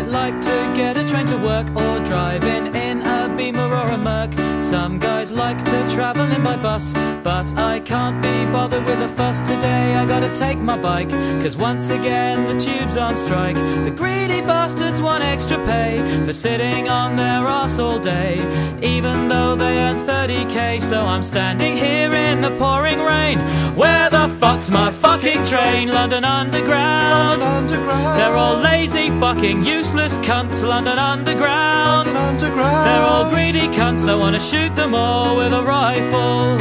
might like to get a train to work, or driving in a Beamer or a Merc. Some guys like to travel in by bus, but I can't be bothered with a fuss today. I gotta take my bike, cause once again the tube's on strike. The greedy bastards want extra pay for sitting on their arse all day, even though they earn 30k. So I'm standing here in the pouring rain. Where the fuck's my fucking train? London Underground. London Underground. They're all lazy, fucking useless cunts. London Underground. London Underground. They're all greedy cunts. I wanna shoot them all with a rifle.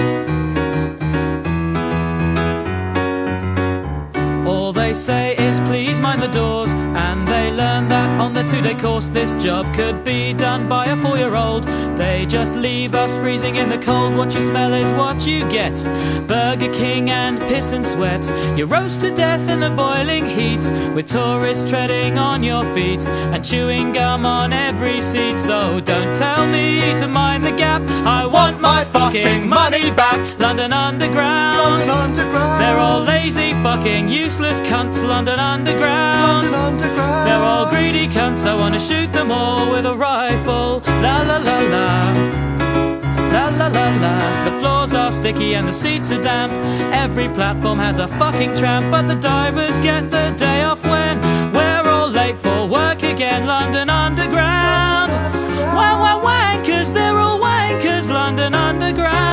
All they say is please mind the doors, and they learn that on the 2-day course. This job could be done by a 4-year-old. They just leave us freezing in the cold. What you smell is what you get. Burger King and piss and sweat. You roast to death in the boiling heat, with tourists treading on your feet and chewing gum on every seat. So don't tell me to mind the gap. I want my fucking money back. London Underground. London Underground. They're all lazy, fucking useless cunts. London Underground. London Underground. They're all greedy cunts. I wanna shoot them all with a rifle. La la la la. La la la la. The floors are sticky and the seats are damp. Every platform has a fucking tramp, but the divers get the day off when we're all late for work again. London Underground. Wow, wankers, they're all wankers. London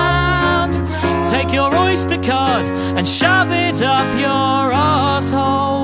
Underground. Take your Oyster card and shove it up your arsehole.